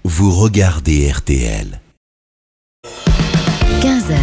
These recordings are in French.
vous regardez RTL. 15h,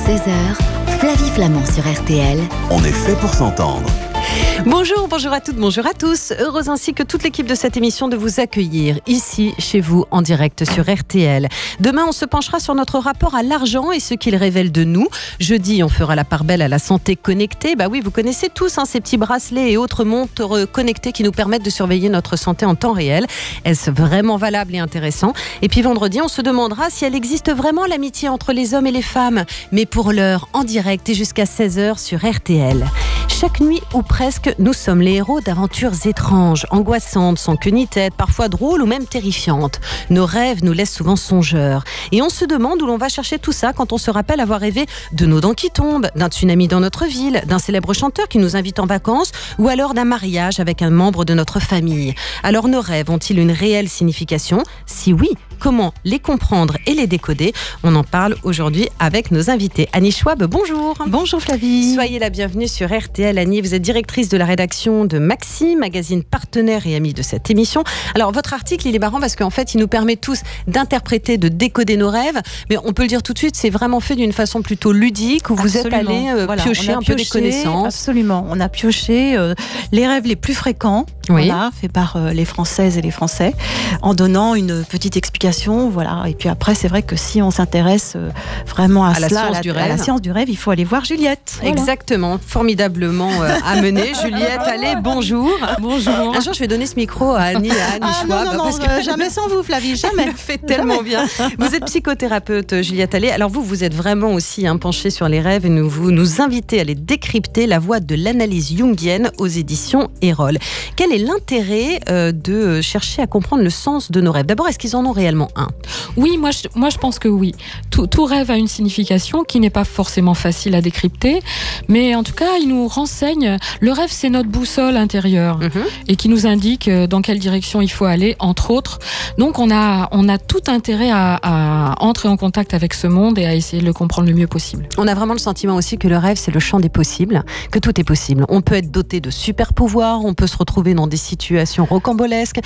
16h, Flavie Flamand sur RTL. On est fait pour s'entendre. Bonjour à toutes, bonjour à tous. Heureuse ainsi que toute l'équipe de cette émission de vous accueillir ici, chez vous, en direct sur RTL. Demain, on se penchera sur notre rapport à l'argent et ce qu'il révèle de nous. Jeudi, on fera la part belle à la santé connectée. Bah oui, vous connaissez tous ces petits bracelets et autres montres connectées qui nous permettent de surveiller notre santé en temps réel. Est-ce vraiment valable et intéressant? Et puis vendredi, on se demandera si elle existe vraiment l'amitié entre les hommes et les femmes. Mais pour l'heure, en direct et jusqu'à 16h sur RTL. Chaque nuit ou presque, nous sommes les héros d'aventures étranges, angoissantes, sans queue ni tête, parfois drôles ou même terrifiantes. Nos rêves nous laissent souvent songeurs. Et on se demande où l'on va chercher tout ça quand on se rappelle avoir rêvé de nos dents qui tombent, d'un tsunami dans notre ville, d'un célèbre chanteur qui nous invite en vacances ou alors d'un mariage avec un membre de notre famille. Alors nos rêves ont-ils une réelle signification? Si oui, comment les comprendre et les décoder? On en parle aujourd'hui avec nos invités. Annie Schwab, bonjour. Bonjour Flavie. Soyez la bienvenue sur RTL. Annie, vous êtes directrice de la rédaction de Maxi, magazine partenaire et ami de cette émission. Alors votre article, il est marrant parce qu'en fait, il nous permet tous d'interpréter, de décoder nos rêves. Mais on peut le dire tout de suite, c'est vraiment fait d'une façon plutôt ludique où vous êtes allé piocher un peu des connaissances. Absolument, on a pioché les rêves les plus fréquents, faits par les Françaises et les Français, en donnant une petite explication. Voilà. Et puis après, c'est vrai que si on s'intéresse vraiment à la science du rêve, il faut aller voir Juliette. Voilà. Exactement, formidablement amenée. Juliette, allez, bonjour. Bonjour. Un jour, je vais donner ce micro à Annie Schwab. Non, jamais sans vous, Flavie, jamais. Elle fait tellement bien. Vous êtes psychothérapeute, Juliette Allais. Alors vous êtes vraiment aussi penchée sur les rêves et vous nous invitez à les décrypter, la voie de l'analyse jungienne aux éditions Erol. Quel est l'intérêt de chercher à comprendre le sens de nos rêves? D'abord, est-ce qu'ils en ont réellement un? Oui, moi je pense que oui. Tout rêve a une signification qui n'est pas forcément facile à décrypter, mais en tout cas, il nous renseigne. Le rêve, c'est notre boussole intérieure et qui nous indique dans quelle direction il faut aller, entre autres. Donc, on a tout intérêt à entrer en contact avec ce monde et à essayer de le comprendre le mieux possible. On a vraiment le sentiment aussi que le rêve, c'est le champ des possibles, que tout est possible. On peut être doté de super pouvoirs, on peut se retrouver dans des situations rocambolesques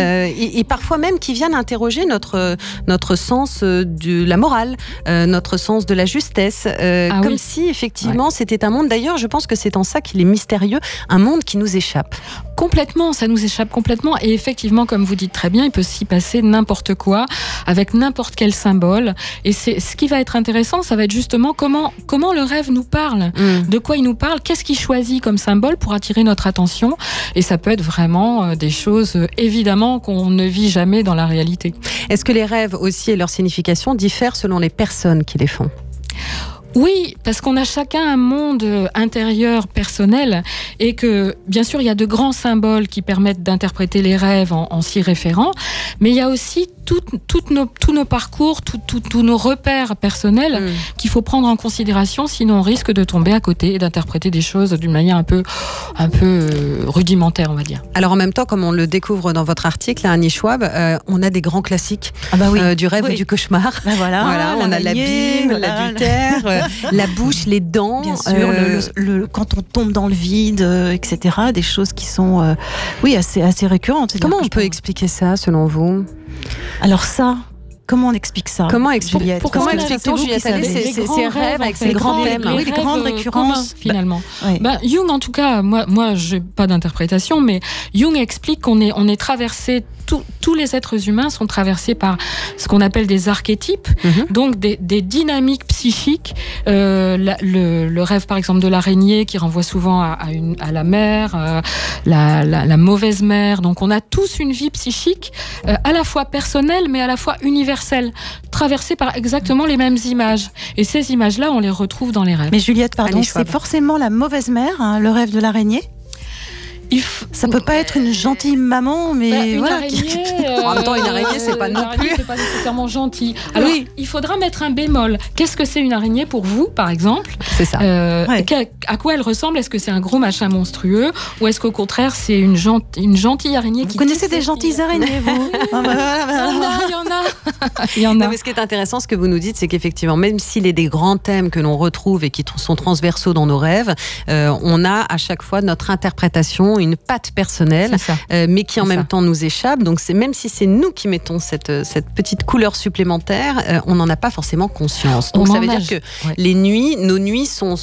et parfois même qui viennent interroger notre sens de la morale, notre sens de la justesse, comme si effectivement c'était un monde. D'ailleurs, je pense que c'est en ça qu'il est mystérieux, un monde qui nous échappe. Complètement, ça nous échappe complètement. Et effectivement, comme vous dites très bien, il peut s'y passer n'importe quoi, avec n'importe quel symbole. Et ce qui va être intéressant, ça va être justement comment le rêve nous parle, de quoi il nous parle, qu'est-ce qu'il choisit comme symbole pour attirer notre attention. Et ça peut être vraiment des choses, évidemment, qu'on ne vit jamais dans la réalité. Est-ce que les rêves aussi et leur signification diffèrent selon les personnes qui les font ? Oui, parce qu'on a chacun un monde intérieur personnel et que, bien sûr, il y a de grands symboles qui permettent d'interpréter les rêves en s'y référant, mais il y a aussi tous nos parcours, tous nos repères personnels qu'il faut prendre en considération, sinon on risque de tomber à côté et d'interpréter des choses d'une manière un peu rudimentaire, on va dire. Alors en même temps, comme on le découvre dans votre article, Annie Schwab, on a des grands classiques du rêve ou du cauchemar. Voilà, on a l'abîme, l'adultère, la bouche, les dents. Bien sûr, quand on tombe dans le vide, etc. Des choses qui sont assez récurrentes. Comment on peut expliquer ça, selon vous ? Alors ça, comment on explique ça? Comment explique-t-on, Juliette, ces rêves avec ces grands thèmes, les grandes récurrences finalement. Jung, en tout cas, moi, j'ai pas d'interprétation, mais Jung explique qu'on est traversé. Tous les êtres humains sont traversés par ce qu'on appelle des archétypes, donc des dynamiques psychiques. Le rêve, par exemple, de l'araignée qui renvoie souvent à la mère, la mauvaise mère. Donc, on a tous une vie psychique à la fois personnelle, mais à la fois universelle, traversée par exactement les mêmes images. Et ces images-là, on les retrouve dans les rêves. Mais Juliette, pardon, c'est forcément la mauvaise mère, le rêve de l'araignée? Ça peut pas être une gentille maman, mais une araignée. En même temps, une araignée, c'est pas non plus. C'est pas nécessairement gentil. Alors, il faudra mettre un bémol. Qu'est-ce que c'est une araignée pour vous, par exemple? C'est ça. À quoi elle ressemble? Est-ce que c'est un gros machin monstrueux, ou est-ce qu'au contraire, c'est une gentille araignée? Vous connaissez des gentilles araignées, vous? Il y en a. Il y en a. Non, mais ce qui est intéressant, ce que vous nous dites, c'est qu'effectivement, même s'il est des grands thèmes que l'on retrouve et qui sont transversaux dans nos rêves, on a à chaque fois notre interprétation, une patte personnelle, mais qui en même temps nous échappe. Donc même si c'est nous qui mettons cette petite couleur supplémentaire, on n'en a pas forcément conscience. Donc ça veut dire que les nuits, nos nuits sont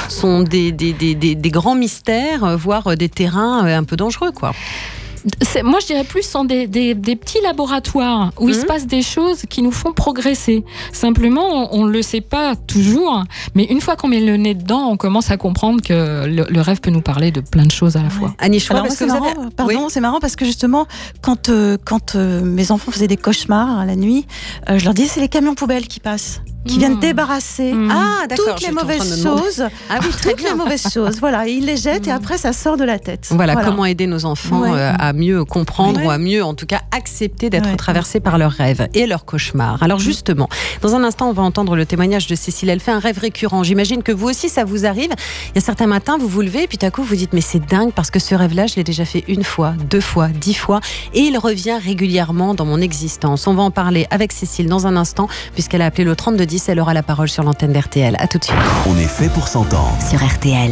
des grands mystères, voire des terrains un peu dangereux, quoi. Moi, je dirais plus sont des petits laboratoires où il se passe des choses qui nous font progresser. Simplement, on ne le sait pas toujours, mais une fois qu'on met le nez dedans, on commence à comprendre que le rêve peut nous parler de plein de choses à la fois. Annie Schwab, c'est marrant parce que justement, quand mes enfants faisaient des cauchemars à la nuit, je leur disais c'est les camions poubelles qui passent. Qui viennent débarrasser toutes les mauvaises choses. Ah oui, toutes les mauvaises choses. Voilà, ils les jettent et après ça sort de la tête. Voilà. Comment aider nos enfants à mieux comprendre ou à mieux, en tout cas, accepter d'être traversés par leurs rêves et leurs cauchemars. Alors justement, dans un instant, on va entendre le témoignage de Cécile. Elle fait un rêve récurrent. J'imagine que vous aussi, ça vous arrive. Il y a certains matins, vous vous levez et puis tout à coup, vous dites mais c'est dingue parce que ce rêve-là, je l'ai déjà fait 1 fois, 2 fois, 10 fois et il revient régulièrement dans mon existence. On va en parler avec Cécile dans un instant puisqu'elle a appelé le 3210. Elle aura la parole sur l'antenne d'RTL. À tout de suite. On est fait pour s'entendre. Sur RTL.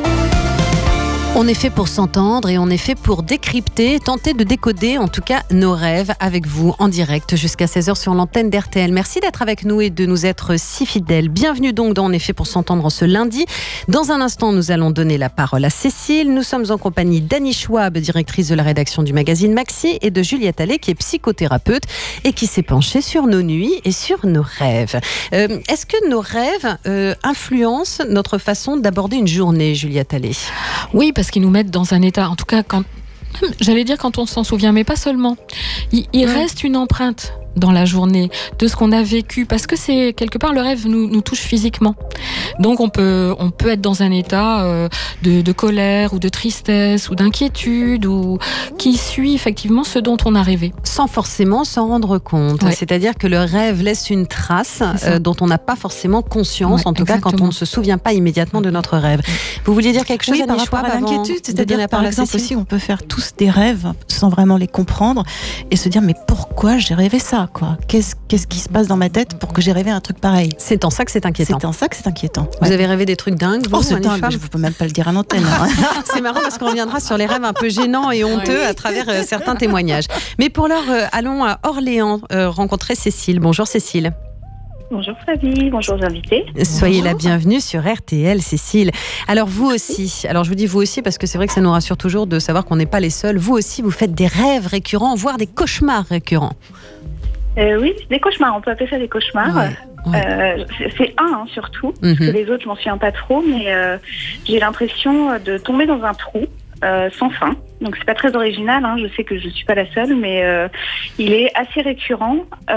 On est fait pour s'entendre et on est fait pour décrypter, tenter de décoder en tout cas nos rêves avec vous en direct jusqu'à 16h sur l'antenne d'RTL. Merci d'être avec nous et de nous être si fidèles. Bienvenue donc dans On est fait pour s'entendre en ce lundi. Dans un instant, nous allons donner la parole à Cécile. Nous sommes en compagnie d'Annie Schwab, directrice de la rédaction du magazine Maxi, et de Juliette Allais, qui est psychothérapeute et qui s'est penchée sur nos nuits et sur nos rêves. Est-ce que nos rêves influencent notre façon d'aborder une journée, Juliette Allais ? Oui, parce qu'ils nous mettent dans un état, en tout cas j'allais dire quand on s'en souvient, mais pas seulement. Il reste une empreinte dans la journée de ce qu'on a vécu, parce que c'est quelque part le rêve nous touche physiquement. Donc on peut être dans un état de colère ou de tristesse ou d'inquiétude ou qui suit effectivement ce dont on a rêvé. Sans forcément s'en rendre compte. Ouais. C'est-à-dire que le rêve laisse une trace dont on n'a pas forcément conscience, en tout cas quand on ne se souvient pas immédiatement de notre rêve. Vous vouliez dire quelque chose, Annie Schwab, à l'inquiétude, c'est-à-dire par exemple aussi on peut faire tous des rêves sans vraiment les comprendre et se dire mais pourquoi j'ai rêvé ça, quoi. Qu'est-ce qui se passe dans ma tête pour que j'ai rêvé un truc pareil? C'est en ça que c'est inquiétant. C'est en ça que c'est inquiétant. Vous avez rêvé des trucs dingues, vous, c'est dingue, je ne peux même pas le dire à l'antenne. C'est marrant parce qu'on reviendra sur les rêves un peu gênants et honteux à travers certains témoignages. Mais pour l'heure, allons à Orléans rencontrer Cécile. Bonjour Cécile. Bonjour Flavie, bonjour les invités. Soyez la bienvenue sur RTL, Cécile. Alors vous aussi, alors je vous dis vous aussi parce que c'est vrai que ça nous rassure toujours de savoir qu'on n'est pas les seuls. Vous aussi, vous faites des rêves récurrents, voire des cauchemars récurrents. Oui, des cauchemars, on peut appeler ça des cauchemars. Ouais. C'est surtout, parce que les autres, je m'en souviens pas trop, mais j'ai l'impression de tomber dans un trou sans fin. Donc c'est pas très original, je sais que je suis pas la seule, mais il est assez récurrent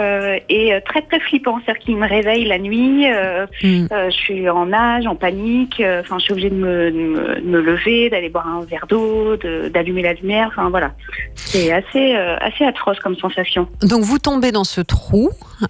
et très très flippant. C'est-à-dire qu'il me réveille la nuit, je suis en nage, en panique, je suis obligée de me lever, d'aller boire un verre d'eau, d'allumer la lumière, voilà. C'est assez atroce comme sensation. Donc vous tombez dans ce trou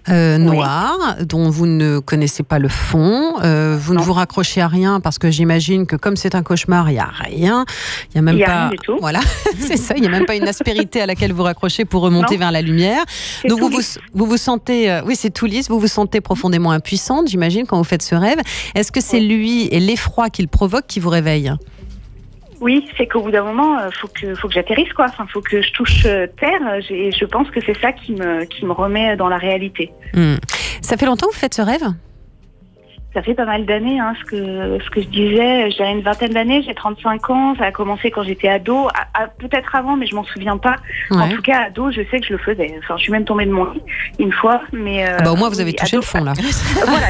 noir dont vous ne connaissez pas le fond, vous ne vous raccrochez à rien parce que j'imagine que comme c'est un cauchemar, il n'y a rien, il n'y a même pas... rien du tout. Voilà. C'est ça, il n'y a même pas une aspérité à laquelle vous raccrochez pour remonter vers la lumière. Donc vous vous sentez, oui c'est tout lisse, vous vous sentez profondément impuissante, j'imagine, quand vous faites ce rêve. Est-ce que c'est lui et l'effroi qu'il provoque qui vous réveille ? Oui, c'est qu'au bout d'un moment, faut que j'atterrisse, quoi. Faut que je touche terre. Et je pense que c'est ça qui me remet dans la réalité. Ça fait longtemps que vous faites ce rêve ? Ça fait pas mal d'années, ce que je disais. J'ai une vingtaine d'années, j'ai 35 ans. Ça a commencé quand j'étais ado. Peut-être avant, mais je m'en souviens pas. Ouais. En tout cas, ado, je sais que je le faisais. Enfin, je suis même tombée de mon lit une fois, mais... au moins, vous avez touché le fond, là. Voilà,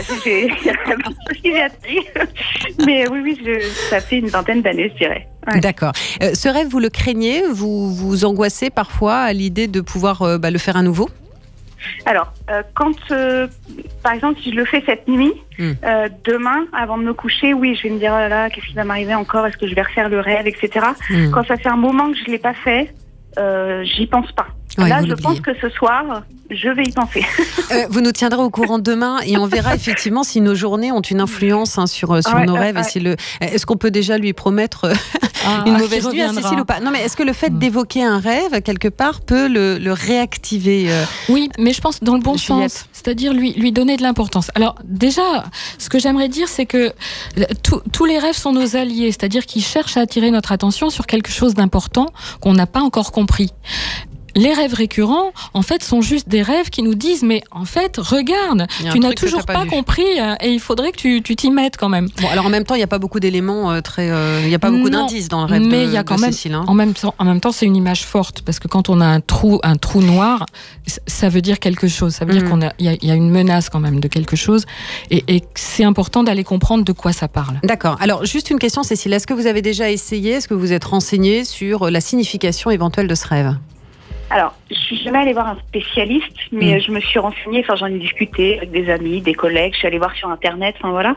j'ai appris. Mais oui, ça fait une vingtaine d'années, je dirais. Ouais. D'accord. Ce rêve, vous le craignez ? Vous vous angoissez parfois à l'idée de pouvoir le faire à nouveau ? Alors, quand, par exemple, si je le fais cette nuit, demain, avant de me coucher, oui, je vais me dire, oh là là, qu'est-ce qui va m'arriver encore ? Est-ce que je vais refaire le rêve, etc. Quand ça fait un moment que je ne l'ai pas fait, j'y pense pas. Ouais, là, je pense que ce soir, je vais y penser. Vous nous tiendrez au courant demain et on verra effectivement si nos journées ont une influence sur nos rêves. Et est-ce qu'on peut déjà lui promettre une mauvaise nuit à Cécile ou pas? Non, mais est-ce que le fait d'évoquer un rêve, quelque part, peut le réactiver Oui, mais je pense dans le bon sens, c'est-à-dire lui donner de l'importance. Alors déjà, ce que j'aimerais dire, c'est que tous les rêves sont nos alliés, c'est-à-dire qu'ils cherchent à attirer notre attention sur quelque chose d'important qu'on n'a pas encore compris. Les rêves récurrents, en fait, sont juste des rêves qui nous disent, mais en fait, regarde, tu n'as toujours pas compris et il faudrait que tu t'y mettes quand même. Bon, alors en même temps, il n'y a pas beaucoup d'éléments il n'y a pas beaucoup d'indices dans le rêve mais il y a quand même, Cécile. Hein. En même temps, c'est une image forte parce que quand on a un trou noir, ça veut dire quelque chose. Ça veut dire qu'il y a une menace quand même de quelque chose et c'est important d'aller comprendre de quoi ça parle. D'accord. Alors, juste une question, Cécile. Est-ce que vous avez déjà essayé, est-ce que vous êtes renseignée sur la signification éventuelle de ce rêve ? Alors, je suis jamais allée voir un spécialiste, mais je me suis renseignée, enfin j'en ai discuté avec des amis, des collègues, je suis allée voir sur Internet, enfin voilà.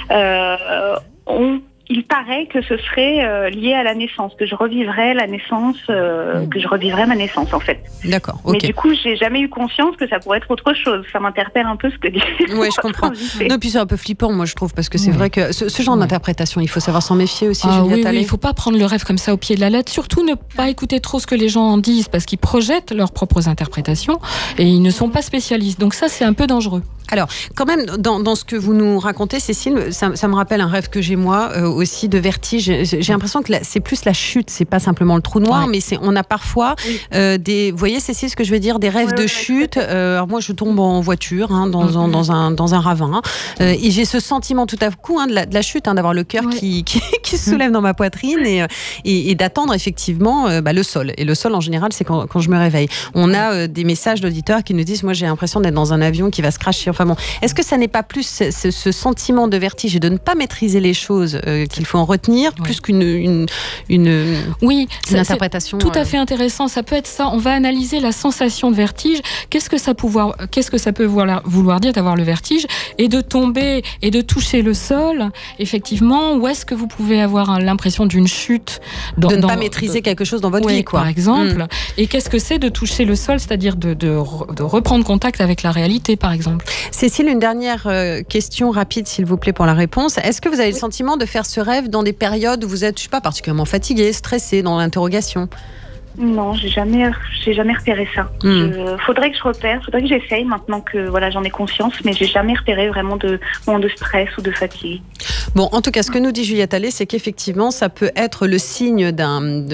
Il paraît que ce serait lié à la naissance, que je revivrais la naissance, que je revivrais ma naissance en fait. D'accord, ok. Mais du coup, j'ai jamais eu conscience que ça pourrait être autre chose. Ça m'interpelle un peu ce que dit. Oui, je comprends. Non, puis c'est un peu flippant, moi je trouve, parce que c'est vrai que ce genre d'interprétation, il faut savoir s'en méfier aussi, Juliette Allais. Oui, il faut pas prendre le rêve comme ça au pied de la lettre. Surtout ne pas écouter trop ce que les gens en disent, parce qu'ils projettent leurs propres interprétations et ils ne sont pas spécialistes. Donc ça, c'est un peu dangereux. Alors, quand même, dans ce que vous nous racontez, Cécile, ça me rappelle un rêve que j'ai moi aussi de vertige. J'ai l'impression que c'est plus la chute, c'est pas simplement le trou noir, mais on a parfois vous voyez, Cécile, ce que je veux dire, des rêves de chute. Alors moi, je tombe en voiture, dans un ravin, et j'ai ce sentiment tout à coup de la chute, d'avoir le cœur qui se soulève dans ma poitrine et d'attendre effectivement le sol. Et le sol, en général, c'est quand je me réveille. On a des messages d'auditeurs qui nous disent, moi, j'ai l'impression d'être dans un avion qui va se crasher. Enfin bon, est-ce que ça n'est pas plus ce sentiment de vertige et de ne pas maîtriser les choses qu'il faut en retenir, plus qu'une interprétation tout à fait intéressant. Ça peut être ça. On va analyser la sensation de vertige. Qu'est-ce que ça peut vouloir dire d'avoir le vertige et de tomber et de toucher le sol, effectivement. Où est-ce que vous pouvez avoir l'impression d'une chute de ne pas maîtriser quelque chose dans votre vie, quoi. Par exemple. Et qu'est-ce que c'est de toucher le sol, c'est-à-dire de reprendre contact avec la réalité, par exemple. Cécile, une dernière question rapide, s'il vous plaît, pour la réponse. Est-ce que vous avez le sentiment de faire ce rêve dans des périodes où vous êtes, je sais pas, particulièrement fatiguée, stressée, dans l'interrogation ? Non, j'ai jamais repéré ça. Faudrait que je repère, faudrait que j'essaye maintenant que j'en ai conscience, mais j'ai jamais repéré vraiment de moment de stress ou de fatigue. Bon, en tout cas, ce que nous dit Juliette Allais, c'est qu'effectivement, ça peut être le signe d'un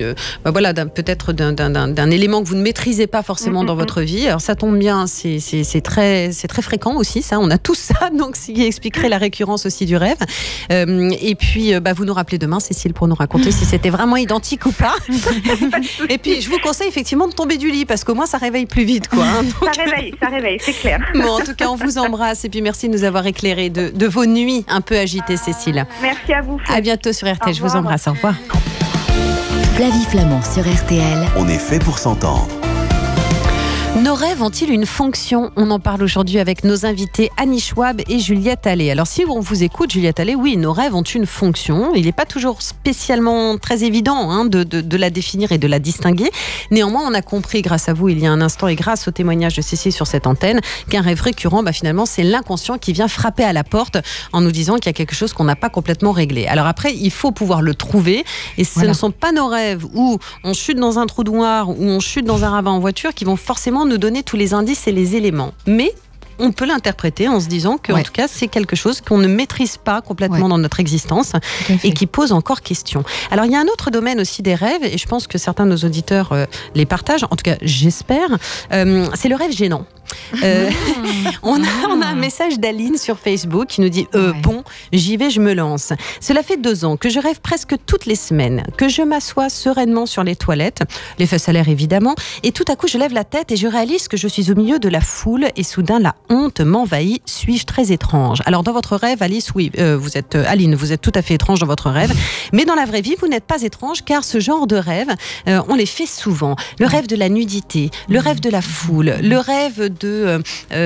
élément que vous ne maîtrisez pas forcément dans votre vie. Alors ça tombe bien, c'est très fréquent aussi, ça. On a tous ça, donc ce qui expliquerait la récurrence aussi du rêve. Et puis, vous nous rappelez demain, Cécile, pour nous raconter si c'était vraiment identique ou pas. Et puis, je vous conseille effectivement de tomber du lit, parce qu'au moins, ça réveille plus vite, quoi. Donc... Ça réveille, c'est clair. Bon, en tout cas, on vous embrasse et puis merci de nous avoir éclairé de vos nuits un peu agitées, Cécile. Merci à vous. À bientôt sur RTL. Je vous embrasse. Au revoir. Flavie Flament sur RTL. On est fait pour s'entendre. Nos rêves ont-ils une fonction ? On en parle aujourd'hui avec nos invités Annie Schwab et Juliette Allais. Alors si on vous écoute, Juliette Allais, oui, nos rêves ont une fonction. Il n'est pas toujours spécialement très évident de la définir et de la distinguer. Néanmoins, on a compris grâce à vous il y a un instant et grâce au témoignage de Cécile sur cette antenne qu'un rêve récurrent, finalement, c'est l'inconscient qui vient frapper à la porte en nous disant qu'il y a quelque chose qu'on n'a pas complètement réglé. Alors après, il faut pouvoir le trouver et ce ne sont pas nos rêves où on chute dans un trou noir, où on chute dans un ravin en voiture qui vont forcément nous donner tous les indices et les éléments. Mais on peut l'interpréter en se disant que, en tout cas, c'est quelque chose qu'on ne maîtrise pas complètement dans notre existence et qui pose encore question. Alors, il y a un autre domaine aussi des rêves, et je pense que certains de nos auditeurs les partagent, en tout cas, j'espère, c'est le rêve gênant. On a un message d'Aline sur Facebook qui nous dit bon, j'y vais, je me lance. Cela fait 2 ans que je rêve presque toutes les semaines, que je m'assois sereinement sur les toilettes, les fesses à l'air évidemment, et tout à coup je lève la tête et je réalise que je suis au milieu de la foule et soudain la honte m'envahit. Suis-je très étrange ? Alors dans votre rêve, Alice, oui, Aline, vous êtes tout à fait étrange dans votre rêve, mais dans la vraie vie, vous n'êtes pas étrange car ce genre de rêve, on les fait souvent. Le rêve de la nudité, le rêve de la foule, le rêve de de...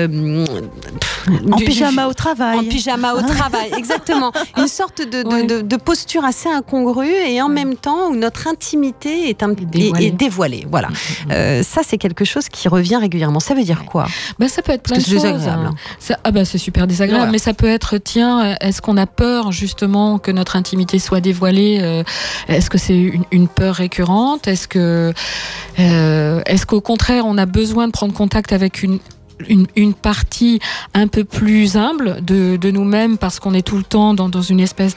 en pyjama au travail. En pyjama au travail, exactement. Une sorte de posture assez incongrue et en même temps où notre intimité est dévoilée. Voilà. Ça, c'est quelque chose qui revient régulièrement. Ça veut dire quoi ? Ça peut être plein de choses. C'est désagréable. C'est super désagréable, mais ça peut être, est-ce qu'on a peur justement que notre intimité soit dévoilée ? Est-ce que c'est une peur récurrente ? Est-ce qu'au contraire, on a besoin de prendre contact avec une partie un peu plus humble de nous-mêmes parce qu'on est tout le temps dans une espèce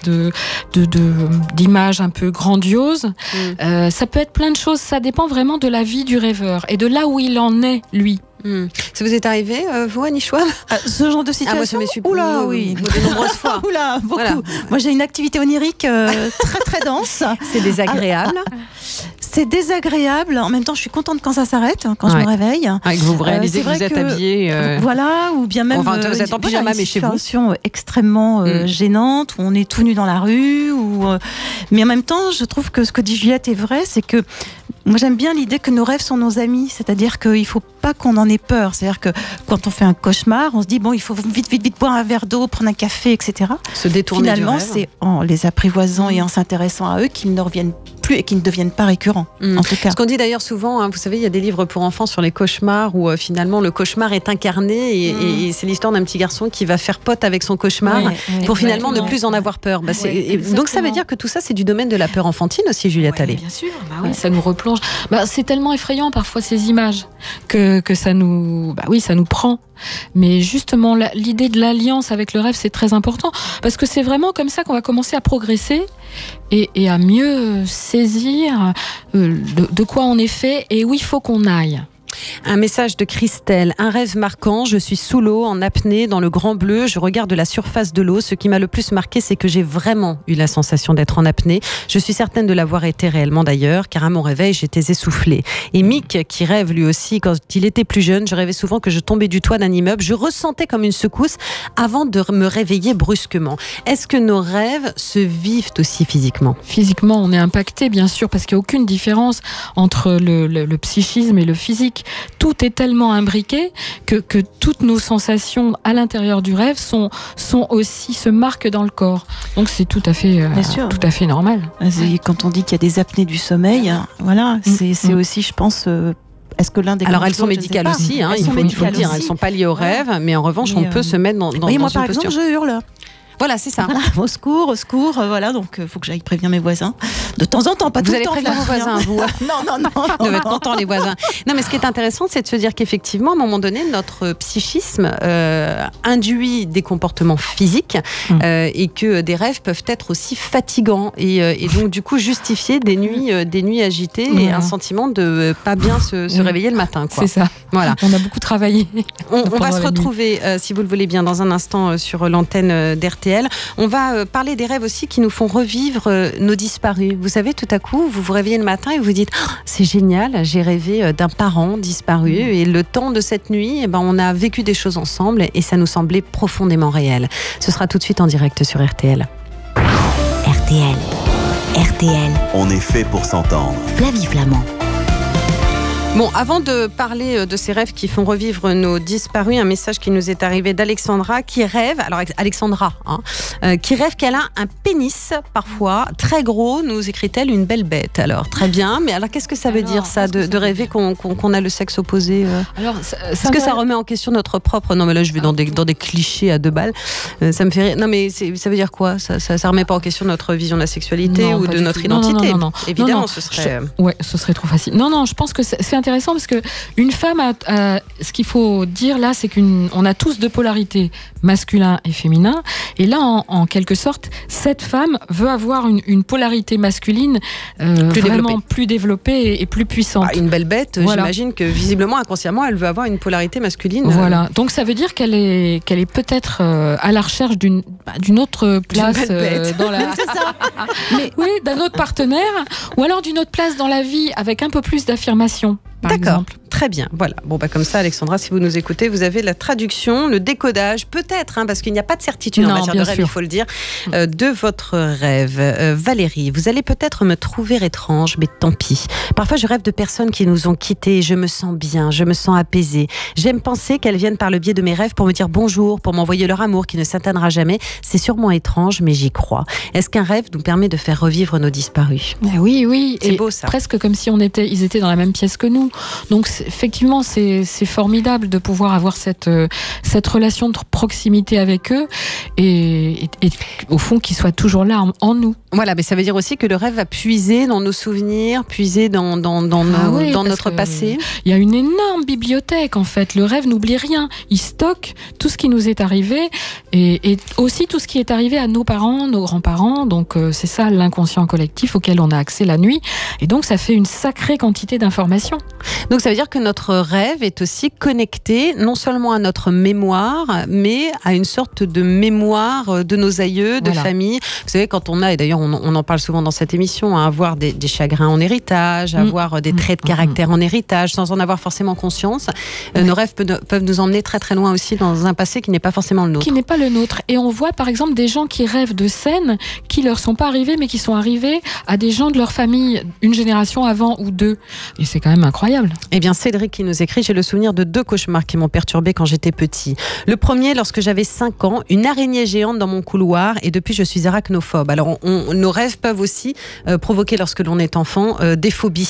d'image un peu grandiose. Ça peut être plein de choses, ça dépend vraiment de la vie du rêveur et de là où il en est, lui. Ça vous est arrivé, vous, Annie Schwab ? Ce genre de situation ? Oula, oui, de nombreuses fois. Oula, beaucoup. Voilà. Moi, j'ai une activité onirique très très dense. C'est désagréable. C'est désagréable. En même temps, je suis contente quand ça s'arrête, quand je me réveille. Que vous réalisez que vous êtes habillée. Voilà, ou bien même. Enfin, vous êtes en pyjama, mais chez vous. Une situation extrêmement gênante où on est tout nu dans la rue. Mais en même temps, je trouve que ce que dit Juliette est vrai, c'est que moi, j'aime bien l'idée que nos rêves sont nos amis. C'est-à-dire qu'il ne faut pas qu'on en ait peur. C'est-à-dire que quand on fait un cauchemar, on se dit, il faut vite boire un verre d'eau, prendre un café, etc. Se détourner du rêve. Finalement, c'est en les apprivoisant et en s'intéressant à eux qu'ils ne reviennent plus et qui ne deviennent pas récurrents, en tout cas. Ce qu'on dit d'ailleurs souvent, vous savez, il y a des livres pour enfants sur les cauchemars où finalement le cauchemar est incarné et c'est l'histoire d'un petit garçon qui va faire pote avec son cauchemar pour finalement ne plus en avoir peur. Donc ça veut dire que tout ça, c'est du domaine de la peur enfantine aussi, Juliette Allais. Bien sûr, ça nous replonge. C'est tellement effrayant parfois ces images que ça nous prend. Mais justement, l'idée de l'alliance avec le rêve, c'est très important parce que c'est vraiment comme ça qu'on va commencer à progresser et à mieux saisir de quoi on est fait et où il faut qu'on aille. Un message de Christelle. Un rêve marquant, je suis sous l'eau, en apnée, dans le grand bleu, je regarde la surface de l'eau. Ce qui m'a le plus marqué, c'est que j'ai vraiment eu la sensation d'être en apnée. Je suis certaine de l'avoir été réellement d'ailleurs, car à mon réveil, j'étais essoufflée. Et Mick, qui rêve lui aussi, quand il était plus jeune, je rêvais souvent que je tombais du toit d'un immeuble. Je ressentais comme une secousse avant de me réveiller brusquement. Est-ce que nos rêves se vivent aussi physiquement ? Physiquement, on est impacté, bien sûr, parce qu'il n'y a aucune différence entre le psychisme et le physique. Tout est tellement imbriqué que toutes nos sensations à l'intérieur du rêve se marquent dans le corps. Donc c'est tout à fait normal. Quand on dit qu'il y a des apnées du sommeil, c'est aussi, je pense. Est-ce que l'un des Alors elles sont médicales aussi, il faut le dire. Elles ne sont pas liées au rêve, mais en revanche, on peut se mettre dans moi, une par posture. exemple, je hurle. Voilà, c'est ça. Voilà, au secours, voilà, donc il faut que j'aille prévenir mes voisins. De temps en temps, pas tout le temps. Vous allez prévenir vos voisins, vous. Non. Ils doivent être contents, les voisins. Non, mais ce qui est intéressant, c'est de se dire qu'effectivement, à un moment donné, notre psychisme induit des comportements physiques et que des rêves peuvent être aussi fatigants et donc, du coup, justifier des nuits agitées et un sentiment de pas bien se réveiller le matin, quoi. C'est ça. Voilà. On a beaucoup travaillé. On va se retrouver, si vous le voulez bien, dans un instant sur l'antenne d'RTL. On va parler des rêves aussi qui nous font revivre nos disparus. Vous savez, tout à coup, vous vous réveillez le matin et vous dites c'est génial, j'ai rêvé d'un parent disparu et le temps de cette nuit, on a vécu des choses ensemble et ça nous semblait profondément réel. Ce sera tout de suite en direct sur RTL. RTL. On est fait pour s'entendre. Flavie Flamand. Bon, avant de parler de ces rêves qui font revivre nos disparus, un message qui nous est arrivé d'Alexandra qui rêve, qui rêve qu'elle a un pénis parfois très gros, nous écrit-elle, une belle bête. Alors très bien, mais alors qu'est-ce que ça veut dire ça de rêver qu'on a le sexe opposé Alors, est-ce que ça remet en question notre propre... Non mais là je vais dans des clichés à 2 balles, ça me fait rire. Non mais ça veut dire quoi ça remet pas en question notre vision de la sexualité ou de notre identité? Non. Évidemment, ce serait... ce serait trop facile. Non, je pense que c'est intéressant parce que une femme ce qu'il faut dire là, c'est qu'on a tous 2 polarités, masculin et féminin, et là en quelque sorte cette femme veut avoir une polarité masculine plus développée et plus puissante. Une belle bête, j'imagine que visiblement inconsciemment elle veut avoir une polarité masculine. Voilà, donc ça veut dire qu'elle est peut-être à la recherche d'une autre place dans la c'est ça. d'un autre partenaire, ou alors d'une autre place dans la vie avec un peu plus d'affirmation. Par exemple. Très bien, voilà. Bon, comme ça, Alexandra, si vous nous écoutez, vous avez la traduction, le décodage, peut-être, parce qu'il n'y a pas de certitude en matière de rêve, il faut le dire, de votre rêve. Valérie, vous allez peut-être me trouver étrange, mais tant pis. Parfois, je rêve de personnes qui nous ont quittés. Je me sens bien, je me sens apaisée. J'aime penser qu'elles viennent par le biais de mes rêves pour me dire bonjour, pour m'envoyer leur amour qui ne s'atteindra jamais. C'est sûrement étrange, mais j'y crois. Est-ce qu'un rêve nous permet de faire revivre nos disparus ? Oui. C'est beau, ça. Presque comme si ils étaient dans la même pièce que nous. Donc, effectivement, c'est formidable de pouvoir avoir cette relation de proximité avec eux et au fond, qu'ils soient toujours là en nous. Voilà, mais ça veut dire aussi que le rêve va puiser dans nos souvenirs, puiser dans notre passé. Il y a une énorme bibliothèque, en fait. Le rêve n'oublie rien. Il stocke tout ce qui nous est arrivé et aussi tout ce qui est arrivé à nos parents, nos grands-parents. Donc, c'est ça l'inconscient collectif auquel on a accès la nuit. Et donc, ça fait une sacrée quantité d'informations. Donc, ça veut dire que notre rêve est aussi connecté non seulement à notre mémoire, mais à une sorte de mémoire de nos aïeux, de famille. Vous savez, quand on a, et d'ailleurs on en parle souvent dans cette émission, avoir des chagrins en héritage, avoir des traits de caractère en héritage, sans en avoir forcément conscience, nos rêves peuvent nous emmener très très loin aussi dans un passé qui n'est pas forcément le nôtre. Qui n'est pas le nôtre. Et on voit par exemple des gens qui rêvent de scènes qui leur sont pas arrivées, mais qui sont arrivées à des gens de leur famille, une génération avant ou deux. Et c'est quand même incroyable. Eh bien, Cédric qui nous écrit, j'ai le souvenir de 2 cauchemars qui m'ont perturbé quand j'étais petit. Le premier, lorsque j'avais 5 ans, une araignée géante dans mon couloir, et depuis je suis arachnophobe. Alors nos rêves peuvent aussi provoquer, lorsque l'on est enfant, des phobies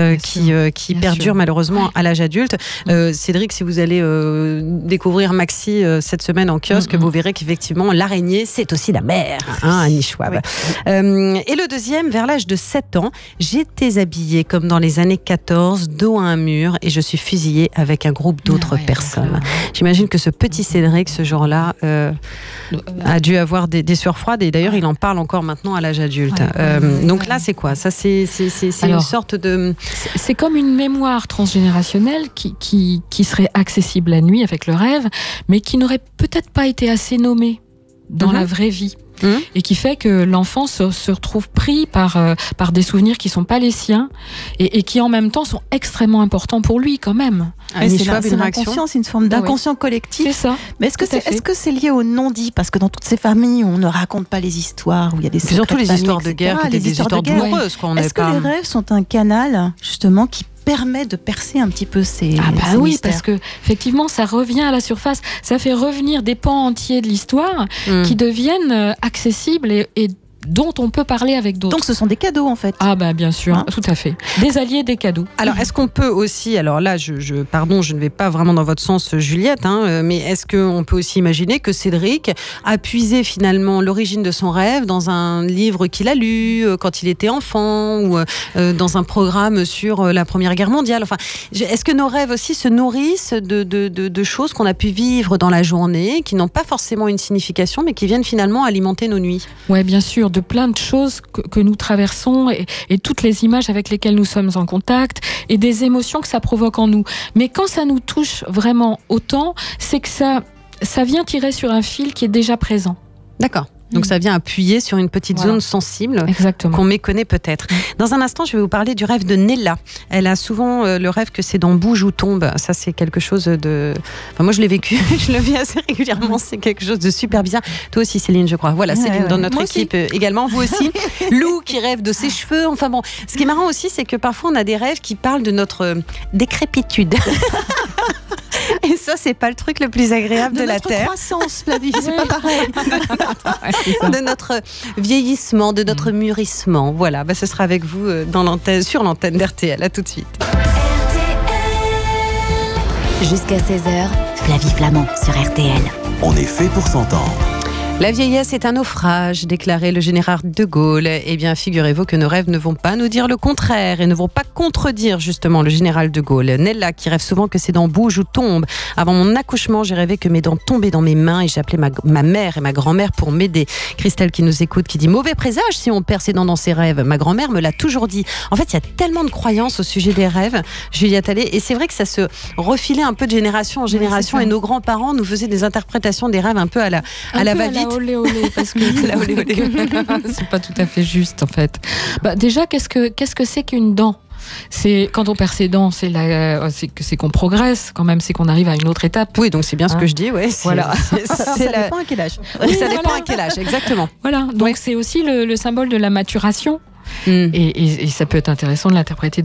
qui perdurent malheureusement à l'âge adulte. Cédric, si vous allez découvrir Maxi cette semaine en kiosque, vous verrez qu'effectivement l'araignée c'est aussi la mère, Annie Schwab. Et le deuxième, vers l'âge de 7 ans, j'étais habillée comme dans les années 14, dos à un mur, et je suis fusillée avec un groupe d'autres personnes. J'imagine que ce petit Cédric, ce jour-là, a dû avoir des sueurs froides, et d'ailleurs il en parle encore maintenant à l'âge adulte. Donc là, c'est quoi ? Ça, c'est une sorte de... C'est comme une mémoire transgénérationnelle qui serait accessible la nuit avec le rêve, mais qui n'aurait peut-être pas été assez nommée dans la vraie vie. Et qui fait que l'enfant se retrouve pris par des souvenirs qui ne sont pas les siens et qui en même temps sont extrêmement importants pour lui quand même. C'est l'inconscient, c'est une forme d'inconscient collectif. C'est ça. Mais est-ce que c'est lié au non-dit ? Parce que dans toutes ces familles, on ne raconte pas les histoires, où il y a des secrets surtout de les famille, histoires de guerre, qui étaient des histoires douloureuses. Est-ce que les rêves sont un canal justement qui permet de percer un petit peu ces oui, mystères. parce que effectivement ça revient à la surface, ça fait revenir des pans entiers de l'histoire qui deviennent accessibles et dont on peut parler avec d'autres. Donc ce sont des cadeaux en fait. Bien sûr, tout à fait. Des alliés, des cadeaux. Alors est-ce qu'on peut aussi, alors là je ne vais pas vraiment dans votre sens Juliette, mais est-ce qu'on peut aussi imaginer que Cédric a puisé finalement l'origine de son rêve dans un livre qu'il a lu quand il était enfant ou dans un programme sur la Première Guerre mondiale. Enfin, est-ce que nos rêves aussi se nourrissent de choses qu'on a pu vivre dans la journée, qui n'ont pas forcément une signification, mais qui viennent finalement alimenter nos nuits ? Ouais, bien sûr. De plein de choses que nous traversons et toutes les images avec lesquelles nous sommes en contact et des émotions que ça provoque en nous. Mais quand ça nous touche vraiment autant, c'est que ça vient tirer sur un fil qui est déjà présent. D'accord. Donc ça vient appuyer sur une petite zone sensible qu'on méconnaît peut-être. Dans un instant, je vais vous parler du rêve de Nella. Elle a souvent le rêve que ses dents bougent ou tombent. Ça, c'est quelque chose de... Enfin, moi, je l'ai vécu. Je le vis assez régulièrement. C'est quelque chose de super bizarre. Toi aussi, Céline, je crois. Voilà, Céline, dans notre équipe également. Vous aussi. Lou qui rêve de ses cheveux. Enfin bon, ce qui est marrant aussi, c'est que parfois, on a des rêves qui parlent de notre décrépitude. Et ça, c'est pas le truc le plus agréable de la Terre. De notre croissance, Flavie, c'est pas pareil. De notre vieillissement, de notre mûrissement. Voilà, ce sera avec vous sur l'antenne d'RTL. À tout de suite. Jusqu'à 16h, Flavie Flamand sur RTL. On est fait pour s'entendre. La vieillesse est un naufrage, déclarait le général de Gaulle. Eh bien, figurez-vous que nos rêves ne vont pas nous dire le contraire et ne vont pas contredire justement le général de Gaulle. Nella, qui rêve souvent que ses dents bougent ou tombent. Avant mon accouchement, j'ai rêvé que mes dents tombaient dans mes mains et j'appelais ma mère et ma grand-mère pour m'aider. Christelle qui nous écoute, qui dit « Mauvais présage si on perd ses dents dans ses rêves ». Ma grand-mère me l'a toujours dit. En fait, il y a tellement de croyances au sujet des rêves, Juliette Allais, et c'est vrai que ça se refilait un peu de génération en génération et nos grands-parents nous faisaient des interprétations des rêves un peu à la va-vite. Olé, parce que c'est pas tout à fait juste en fait. Déjà, qu'est-ce que c'est qu'une dent ? C'est quand on perd ses dents, c'est qu'on progresse quand même, c'est qu'on arrive à une autre étape. Oui, donc c'est bien ce que je dis. Ouais, voilà. Ça dépend à quel âge. Oui, ça dépend à quel âge, exactement. Voilà. Donc c'est aussi le symbole de la maturation. Et ça peut être intéressant de l'interpréter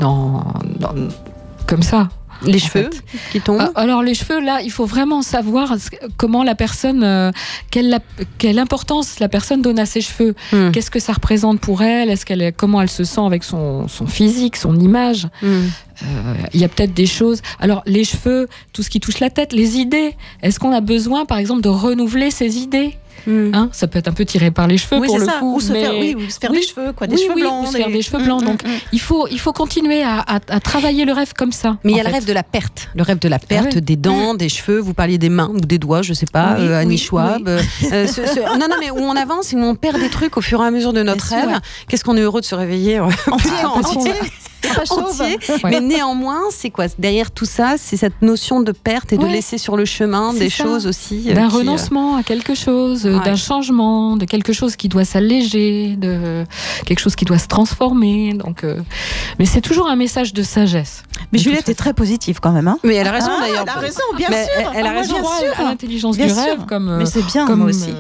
comme ça. Les cheveux qui tombent. Alors les cheveux, là, il faut vraiment savoir comment la personne, quelle importance la personne donne à ses cheveux. Qu'est-ce que ça représente pour elle? Comment elle se sent avec son physique, son image. Il y a peut-être des choses. Alors les cheveux, tout ce qui touche la tête, les idées. Est-ce qu'on a besoin, par exemple, de renouveler ses idées? Ça peut être un peu tiré par les cheveux pour le coup, ou se faire des cheveux, quoi, des cheveux blancs, ou se faire des cheveux blancs. Donc il faut continuer à travailler le rêve comme ça. Mais il y a le rêve de la perte, des dents, des cheveux. Vous parliez des mains ou des doigts, je sais pas, Annie Schwab. Non, mais où on avance et où on perd des trucs au fur et à mesure de notre rêve. Qu'est-ce qu'on est heureux de se réveiller entier. Mais néanmoins, c'est quoi derrière tout ça? C'est cette notion de perte et de laisser sur le chemin des choses aussi. D'un renoncement à quelque chose, d'un changement, de quelque chose qui doit s'alléger, de quelque chose qui doit se transformer. Donc, mais c'est toujours un message de sagesse. Mais Juliette est très positive quand même. Mais elle a raison d'ailleurs. Elle a raison, bien sûr. Elle a raison à l'intelligence du rêve. Mais c'est bien, moi aussi.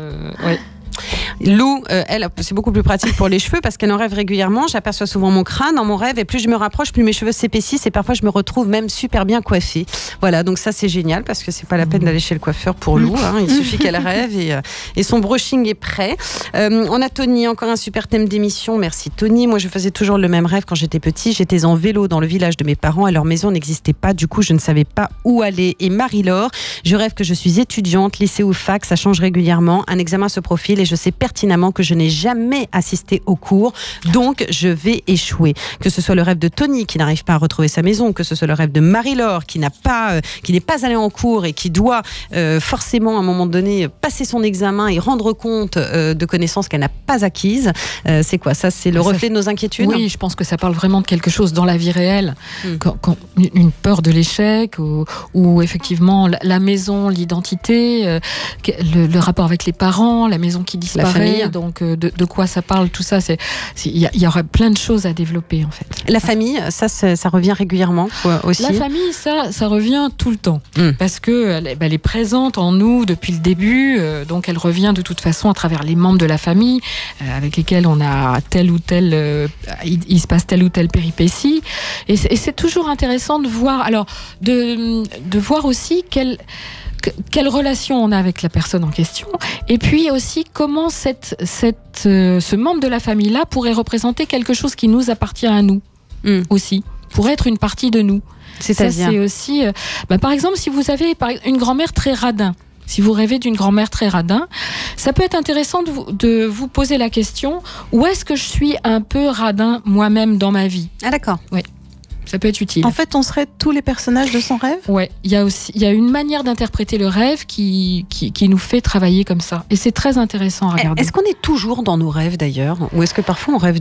Lou, elle, c'est beaucoup plus pratique pour les cheveux parce qu'elle en rêve régulièrement. J'aperçois souvent mon crâne dans mon rêve et plus je me rapproche, plus mes cheveux s'épaississent et parfois je me retrouve même super bien coiffée. Voilà, donc ça c'est génial parce que c'est pas la peine d'aller chez le coiffeur pour Lou. Il suffit qu'elle rêve et son brushing est prêt. On a Tony, encore un super thème d'émission. Merci Tony. Moi je faisais toujours le même rêve quand j'étais petit. J'étais en vélo dans le village de mes parents et leur maison n'existait pas. Du coup, je ne savais pas où aller. Et Marie-Laure, je rêve que je suis étudiante, lycée ou fac, ça change régulièrement. Un examen se profile et je sais pertinemment que je n'ai jamais assisté au cours, donc je vais échouer. Que ce soit le rêve de Tony qui n'arrive pas à retrouver sa maison, que ce soit le rêve de Marie-Laure qui n'est pas allée en cours et qui doit forcément à un moment donné passer son examen et rendre compte de connaissances qu'elle n'a pas acquises. C'est quoi ça? C'est le reflet de nos inquiétudes? Oui, je pense que ça parle vraiment de quelque chose dans la vie réelle. Quand une peur de l'échec ou effectivement la maison, l'identité, le rapport avec les parents, la maison qui disparaît, donc de quoi ça parle, tout ça, il y aurait plein de choses à développer en fait. La famille, ça revient régulièrement aussi. La famille, ça revient tout le temps parce que elle est présente en nous depuis le début, donc elle revient de toute façon à travers les membres de la famille avec lesquels on a telle ou telle, il se passe telle ou telle péripétie, et c'est toujours intéressant de voir, alors de voir aussi quelle relation on a avec la personne en question, et puis aussi comment ce membre de la famille-là pourrait représenter quelque chose qui nous appartient à nous aussi, pourrait être une partie de nous. C'est-à-dire, c'est aussi, par exemple, si vous avez une grand-mère très radin, si vous rêvez d'une grand-mère très radin, ça peut être intéressant de vous poser la question, où est-ce que je suis un peu radin moi-même dans ma vie? Ah d'accord. Oui. Ça peut être utile. En fait, on serait tous les personnages de son rêve? Ouais, il y a une manière d'interpréter le rêve qui nous fait travailler comme ça. Et c'est très intéressant à regarder. Est-ce qu'on est toujours dans nos rêves d'ailleurs? Ou est-ce que parfois on rêve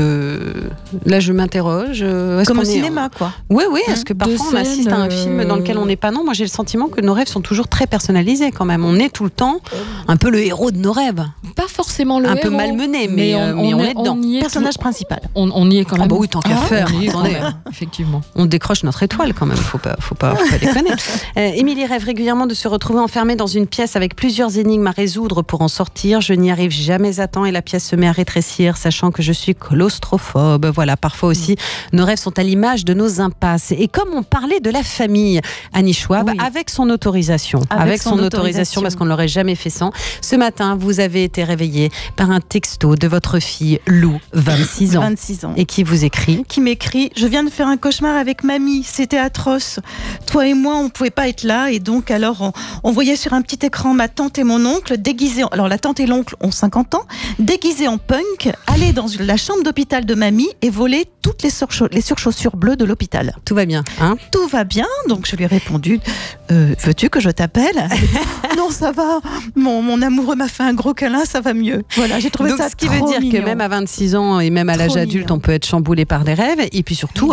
Là, je m'interroge. Comme au cinéma, quoi. Oui. Est-ce que parfois on assiste à un film dans lequel on n'est pas? Non, moi j'ai le sentiment que nos rêves sont toujours très personnalisés quand même. On est tout le temps un peu le héros de nos rêves. Pas forcément le héros. Un peu malmené, mais on est dedans. Personnage principal. On y est quand même. Ah bah oui, tant qu'à faire. Effectivement. On décroche notre étoile quand même, faut pas déconner. Émilie rêve régulièrement de se retrouver enfermée dans une pièce avec plusieurs énigmes à résoudre pour en sortir. Je n'y arrive jamais à temps et la pièce se met à rétrécir, sachant que je suis claustrophobe. Voilà, parfois aussi, nos rêves sont à l'image de nos impasses. Et comme on parlait de la famille, Annie Schwab, avec son autorisation. Avec son autorisation, parce qu'on ne l'aurait jamais fait sans. Ce matin, vous avez été réveillée par un texto de votre fille Lou, 26 ans. 26 ans. Et qui vous écrit? Qui m'écrit: je viens de faire un cauchemar avec mamie, c'était atroce. Toi et moi, on pouvait pas être là, et donc alors on voyait sur un petit écran ma tante et mon oncle déguisés. Alors la tante et l'oncle ont 50 ans, déguisés en punk, aller dans la chambre d'hôpital de mamie et voler toutes les surchaussures bleues de l'hôpital. Tout va bien, hein? Tout va bien, donc je lui ai répondu: veux-tu que je t'appelle? Non, ça va. Mon amoureux m'a fait un gros câlin, ça va mieux. Voilà, j'ai trouvé donc, ça trop mignon. Ce qui veut dire que même à 26 ans et même à l'âge adulte, on peut être chamboulé par des rêves, et puis surtout, à un moment donné,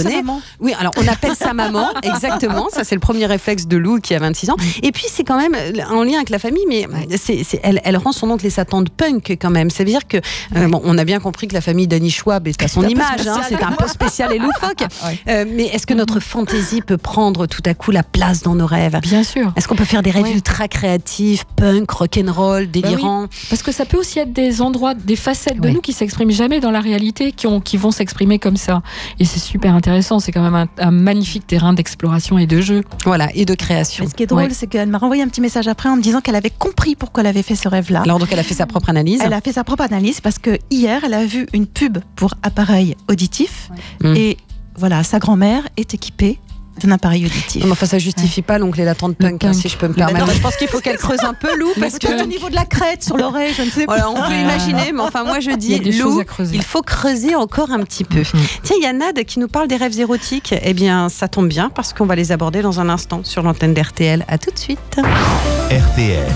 donné. Oui, alors on appelle sa maman, exactement. Ça, c'est le premier réflexe de Lou qui a 26 ans. Et puis, c'est quand même en lien avec la famille, mais elle rend son oncle et sa tante punk quand même. Ça veut dire que, bon, on a bien compris que la famille d'Annie Schwab est à son image. Hein, c'est un peu spécial et loufoque. Mais est-ce que notre fantaisie peut prendre tout à coup la place dans nos rêves? Bien sûr. Est-ce qu'on peut faire des rêves ultra créatifs, punk, rock'n'roll, délirants? Oui. Parce que ça peut aussi être des endroits, des facettes de nous qui s'expriment jamais dans la réalité, qui vont s'exprimer comme ça. Et c'est super intéressant. C'est quand même un magnifique terrain d'exploration et de jeu. Voilà, et de création. Mais ce qui est drôle, c'est qu'elle m'a renvoyé un petit message après en me disant qu'elle avait compris pourquoi elle avait fait ce rêve-là. Alors donc elle a fait sa propre analyse. Elle a fait sa propre analyse parce que hier, elle a vu une pub pour appareil auditif et voilà, sa grand-mère est équipée d'un appareil auditif. Non, enfin, ça justifie pas l'oncle et la tante punk, hein, si je peux me permettre. Je pense qu'il faut qu'elle creuse un peu, Lou, parce que au niveau de la crête sur l'oreille, je ne sais pas. Voilà, on peut imaginer, mais enfin, moi je dis, Lou, il faut creuser encore un petit peu. Tiens, il y a Nad qui nous parle des rêves érotiques. Eh bien, ça tombe bien parce qu'on va les aborder dans un instant sur l'antenne d'RTL. À tout de suite. RTL.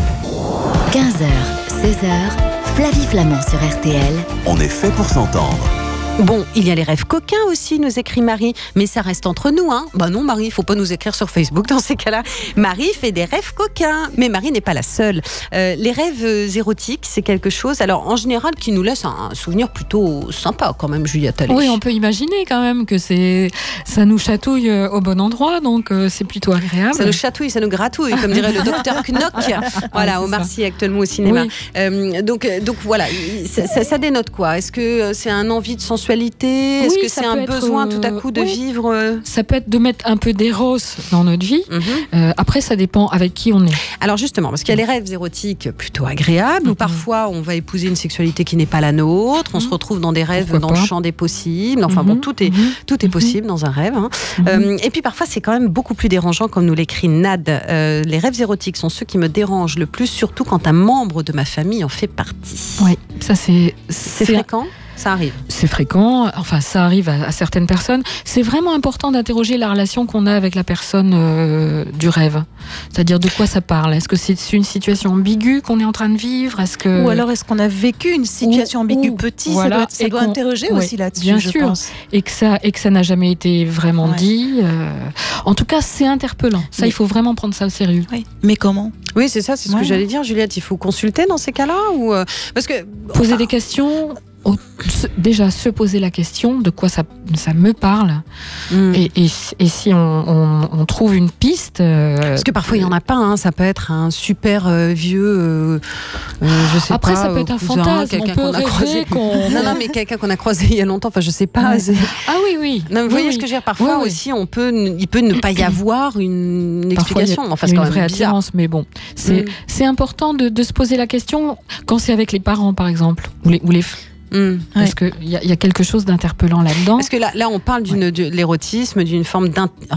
15h, 16h, Flavie Flamand sur RTL. On est fait pour s'entendre. Bon, il y a les rêves coquins aussi, nous écrit Marie, mais ça reste entre nous, hein. Bah non, Marie, il faut pas nous écrire sur Facebook dans ces cas-là. Marie fait des rêves coquins, mais Marie n'est pas la seule. Les rêves érotiques, c'est quelque chose, alors en général, qui nous laisse un souvenir plutôt sympa quand même, Juliette Allais. Oui, on peut imaginer quand même que ça nous chatouille au bon endroit, donc c'est plutôt agréable. Ça nous chatouille, ça nous gratouille, comme dirait le docteur Knock. Voilà, Omar Sy actuellement au cinéma. Oui. Donc voilà, ça dénote quoi? Est-ce que c'est un envie de sensualité? Est-ce que c'est un besoin tout à coup de vivre? Ça peut être de mettre un peu d'éros dans notre vie. Après, ça dépend avec qui on est. Alors justement, parce qu'il y a les rêves érotiques plutôt agréables, où parfois on va épouser une sexualité qui n'est pas la nôtre, on se retrouve dans des rêves dans le champ des possibles. Enfin bon, tout est possible dans un rêve. Hein. Et puis parfois, c'est quand même beaucoup plus dérangeant, comme nous l'écrit Nad. Les rêves érotiques sont ceux qui me dérangent le plus, surtout quand un membre de ma famille en fait partie. Oui, ça c'est fréquent. Ça arrive. C'est fréquent, enfin ça arrive à certaines personnes. C'est vraiment important d'interroger la relation qu'on a avec la personne du rêve. C'est-à-dire de quoi ça parle. Est-ce que c'est une situation ambiguë qu'on est en train de vivre? Ou alors est-ce qu'on a vécu une situation ambiguë petit? Voilà. Ça doit interroger aussi là-dessus, bien je sûr. pense. Et que ça n'a jamais été vraiment dit. En tout cas, c'est interpellant. Ça, il faut vraiment prendre ça au sérieux. Oui. Mais comment? Oui, c'est ça, c'est ce que j'allais dire, Juliette. Il faut consulter dans ces cas-là ou parce que poser des questions. Déjà se poser la question de quoi ça me parle et si on trouve une piste parce que parfois il n'y en a pas, hein, ça peut être un super vieux je sais après pas, ça peut être un fantasme, on peut rêver non mais quelqu'un qu'on a croisé il y a longtemps, enfin je sais pas. Ah oui non, vous voyez ce que je veux dire, parfois aussi il peut ne pas y avoir une explication, enfin c'est quand même une vraie attirance, mais bon c'est important de se poser la question quand c'est avec les parents par exemple ou les parce qu'il y a quelque chose d'interpellant là-dedans. Parce que là on parle de l'érotisme, d'une forme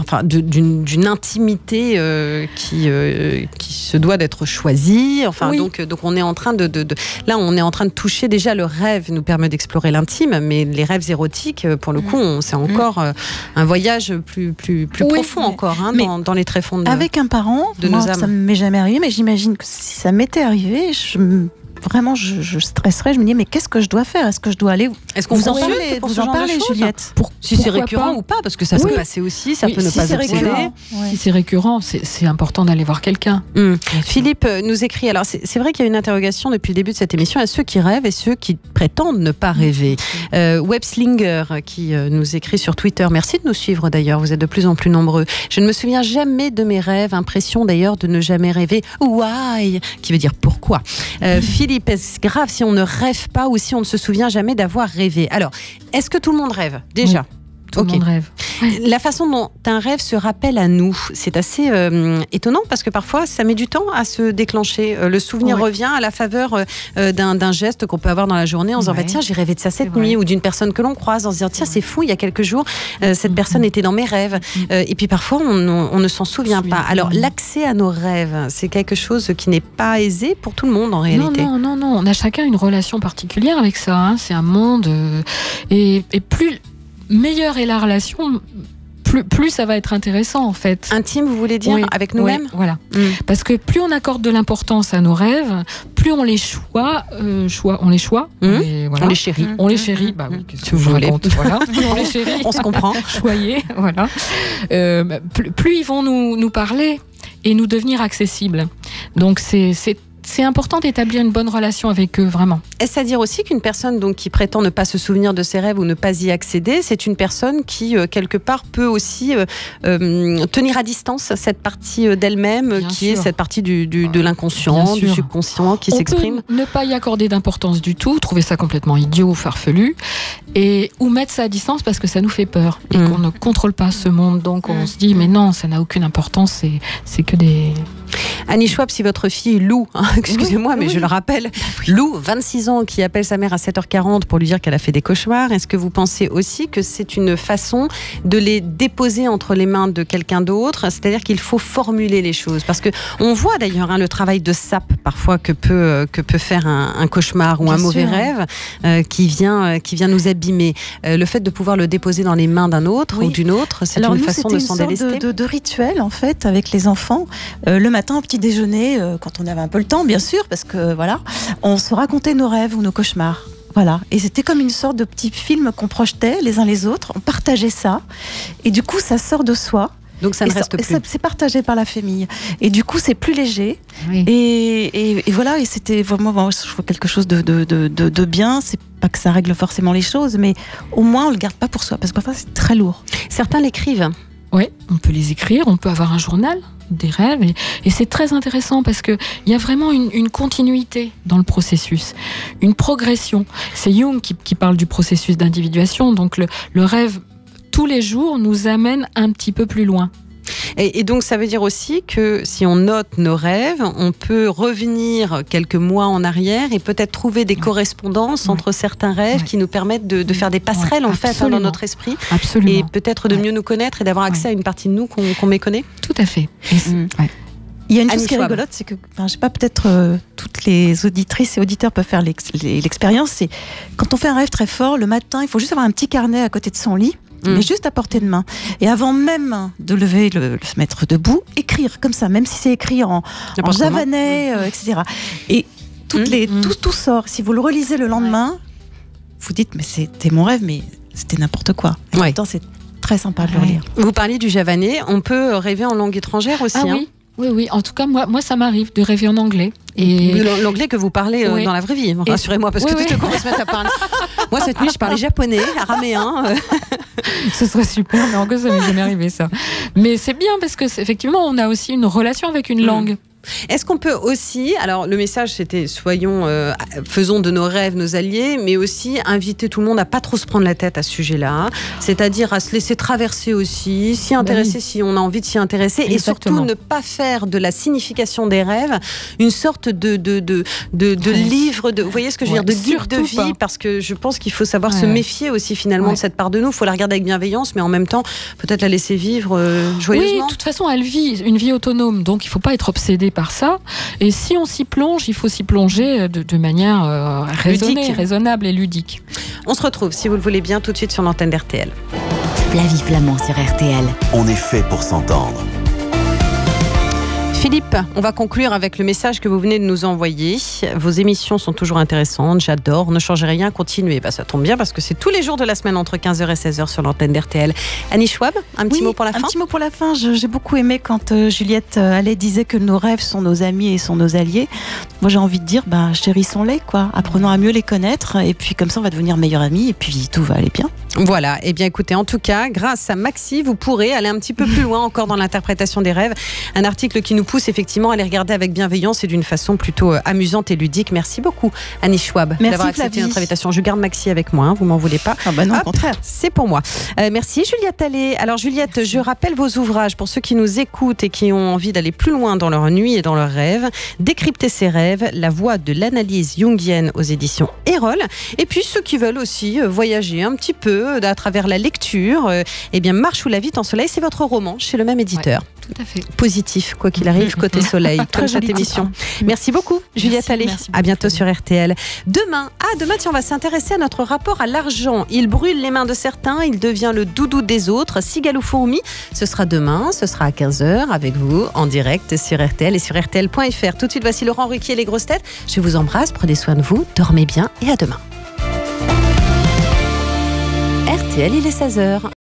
d'une intimité qui se doit d'être choisie. Enfin, donc on est en train là on est en train de toucher, déjà le rêve nous permet d'explorer l'intime, mais les rêves érotiques, pour le coup, c'est encore un voyage plus profond encore, hein, dans les tréfonds de avec un parent, de nos âmes. Ça ne m'est jamais arrivé, mais j'imagine que si ça m'était arrivé, vraiment, je stresserais. Je me dis, mais qu'est-ce que je dois faire? Est-ce que je dois aller? Est-ce qu'on vous en parlez, Juliette? Si c'est récurrent ou pas, parce que ça peut passer aussi, ça peut ne pas obséder. Si c'est récurrent, c'est important d'aller voir quelqu'un. Philippe nous écrit, alors c'est vrai qu'il y a une interrogation depuis le début de cette émission, à ceux qui rêvent et ceux qui prétendent ne pas rêver. Webslinger qui nous écrit sur Twitter, merci de nous suivre d'ailleurs, vous êtes de plus en plus nombreux. Je ne me souviens jamais de mes rêves, impression d'ailleurs de ne jamais rêver. Why? Qui veut dire pourquoi. Philippe, est-ce grave si on ne rêve pas ou si on ne se souvient jamais d'avoir rêvé? Alors, est-ce que tout le monde rêve déjà? Tout le monde rêve. La façon dont un rêve se rappelle à nous, c'est assez étonnant parce que parfois ça met du temps à se déclencher. Le souvenir revient à la faveur d'un geste qu'on peut avoir dans la journée en se disant tiens, j'ai rêvé de ça cette nuit, ou d'une personne que l'on croise en se disant tiens, c'est fou, il y a quelques jours cette personne était dans mes rêves. Et puis parfois on ne s'en souvient pas. Alors l'accès à nos rêves, c'est quelque chose qui n'est pas aisé pour tout le monde en réalité. Non, on a chacun une relation particulière avec ça, hein. C'est un monde et plus meilleure est la relation, plus ça va être intéressant en fait. Intime, vous voulez dire, avec nous-mêmes? Voilà. Parce que plus on accorde de l'importance à nos rêves, plus on les on les chérit. On les chérit, bah oui, qu'est-ce que je raconte, voilà. On les chérit. On se comprend. Choyer, voilà. Plus ils vont nous parler et nous devenir accessibles. Donc c'est important d'établir une bonne relation avec eux, vraiment. Est-ce à dire aussi qu'une personne donc, qui prétend ne pas se souvenir de ses rêves ou ne pas y accéder, c'est une personne qui, quelque part, peut aussi tenir à distance cette partie d'elle-même, est cette partie de l'inconscient, du subconscient qui s'exprime? On peut ne pas y accorder d'importance du tout, trouver ça complètement idiot ou farfelu, ou mettre ça à distance parce que ça nous fait peur et qu'on ne contrôle pas ce monde. Donc on se dit, mais non, ça n'a aucune importance, c'est que des... Annie Schwab, si votre fille Lou, excusez-moi, mais je le rappelle, Lou, 26 ans, qui appelle sa mère à 7h40 pour lui dire qu'elle a fait des cauchemars, est-ce que vous pensez aussi que c'est une façon de les déposer entre les mains de quelqu'un d'autre? C'est-à-dire qu'il faut formuler les choses. Parce qu'on voit d'ailleurs le travail de sape parfois que peut faire un cauchemar ou un mauvais rêve qui vient nous abîmer. Le fait de pouvoir le déposer dans les mains d'un autre ou d'une autre, c'est une façon de s'en délester. C'était une sorte de rituel en fait avec les enfants. Le matin au petit déjeuner, quand on avait un peu le temps bien sûr, parce que voilà, on se racontait nos rêves ou nos cauchemars. Voilà, et c'était comme une sorte de petit film qu'on projetait les uns les autres, on partageait ça, et du coup ça sort de soi. Donc ça ne reste plus. C'est partagé par la famille, et du coup c'est plus léger. Oui. Et voilà, et c'était vraiment, je vois quelque chose de bien. C'est pas que ça règle forcément les choses, mais au moins on le garde pas pour soi, parce que parfois c'est très lourd. Certains l'écrivent. Oui, on peut les écrire, on peut avoir un journal des rêves, et c'est très intéressant parce qu'il y a vraiment une continuité dans le processus, une progression. C'est Jung qui parle du processus d'individuation, donc le rêve tous les jours nous amène un petit peu plus loin. Et donc ça veut dire aussi que si on note nos rêves, on peut revenir quelques mois en arrière et peut-être trouver des correspondances entre certains rêves qui nous permettent de faire des passerelles en fait dans notre esprit. Absolument. Et peut-être de mieux nous connaître et d'avoir accès à une partie de nous qu'on méconnaît. Tout à fait. Il y a une chose qui est rigolote, c'est que, je sais pas, peut-être toutes les auditrices et auditeurs peuvent faire l'expérience, c'est quand on fait un rêve très fort, le matin, il faut juste avoir un petit carnet à côté de son lit, mais juste à portée de main. Et avant même de lever, se mettre debout, écrire comme ça, même si c'est écrit en javanais, etc. Et tout sort. Si vous le relisez le lendemain, vous dites, mais c'était mon rêve, mais c'était n'importe quoi. En même temps, c'est très sympa de le relire. Vous parliez du javanais, on peut rêver en langue étrangère aussi. Oui. En tout cas, moi, ça m'arrive de rêver en anglais. Et l'anglais que vous parlez dans la vraie vie, rassurez-moi, parce que tout le coup, on va se mettre à parler. Moi, cette nuit, je parlais japonais, araméen. Ce serait super, mais encore, ça m'est jamais arrivé, ça. Mais c'est bien, parce que effectivement, on a aussi une relation avec une langue. Est-ce qu'on peut aussi, alors le message c'était faisons de nos rêves nos alliés, mais aussi inviter tout le monde à pas trop se prendre la tête à ce sujet-là, c'est-à-dire à se laisser traverser aussi, s'y intéresser si on a envie de s'y intéresser. Exactement. Et surtout ne pas faire de la signification des rêves une sorte de livre, vous voyez ce que je veux dire, de guide de vie, parce que je pense qu'il faut savoir se méfier aussi finalement de cette part de nous. Il faut la regarder avec bienveillance, mais en même temps peut-être la laisser vivre joyeusement. Oui, de toute façon elle vit une vie autonome, donc il faut pas être obsédé par ça, et si on s'y plonge, il faut s'y plonger de manière raisonnable et ludique. On se retrouve, si vous le voulez bien, tout de suite sur l'antenne d'RTL. Flavie Flamand sur RTL. On est fait pour s'entendre. Philippe, on va conclure avec le message que vous venez de nous envoyer. Vos émissions sont toujours intéressantes, j'adore, ne changez rien, continuez. Ça tombe bien parce que c'est tous les jours de la semaine entre 15h et 16h sur l'antenne d'RTL. Annie Schwab, un petit mot pour la fin? Un petit mot pour la fin. J'ai beaucoup aimé quand Juliette Allais disait que nos rêves sont nos amis et sont nos alliés. Moi j'ai envie de dire, chérissons-les, apprenons à mieux les connaître, et puis comme ça on va devenir meilleurs amis, et puis tout va aller bien. Voilà, et bien écoutez, en tout cas, grâce à Maxi, vous pourrez aller un petit peu plus loin encore dans l'interprétation des rêves. Un article qui nous pousse effectivement à les regarder avec bienveillance et d'une façon plutôt amusante et ludique. Merci beaucoup Annie Schwab d'avoir accepté notre invitation. Je garde Maxi avec moi, vous m'en voulez pas? Non, au contraire. C'est pour moi. Merci Juliette Allais. Alors Juliette, je rappelle vos ouvrages pour ceux qui nous écoutent et qui ont envie d'aller plus loin dans leur nuit et dans leurs rêves. Décrypter ses rêves, la voie de l'analyse jungienne aux éditions Erol. Et puis ceux qui veulent aussi voyager un petit peu à travers la lecture, Marche sous la vie en soleil, c'est votre roman chez le même éditeur. Tout à fait. Positif, quoi qu'il arrive, côté soleil, comme cette émission. Merci beaucoup, Juliette Allais. À bientôt sur RTL. Demain, tiens, on va s'intéresser à notre rapport à l'argent. Il brûle les mains de certains, il devient le doudou des autres. Cigale ou fourmi, ce sera demain, ce sera à 15h avec vous, en direct sur RTL et sur RTL.fr. Tout de suite, voici Laurent Ruquier, les grosses têtes. Je vous embrasse, prenez soin de vous, dormez bien et à demain. RTL, il est 16h.